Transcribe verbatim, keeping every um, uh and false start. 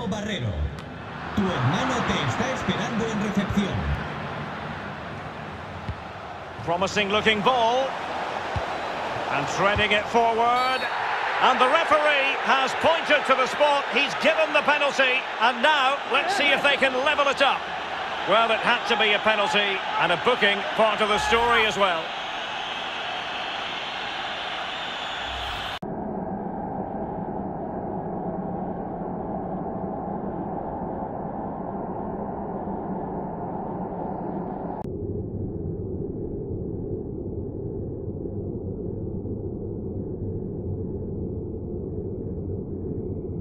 Último Barrero. Tu hermano te está esperando en recepción. Promising looking ball. And threading it forward. And the referee has pointed to the spot. He's given the penalty. And now, let's see if they can level it up. Well, it had to be a penalty, and a booking part of the story as well.